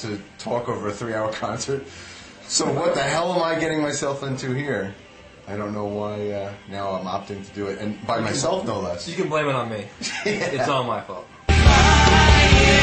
to talk over a 3-hour concert. So what the hell am I getting myself into here? I don't know why now I'm opting to do it, and by myself no less. You can blame it on me. Yeah. It's all my fault.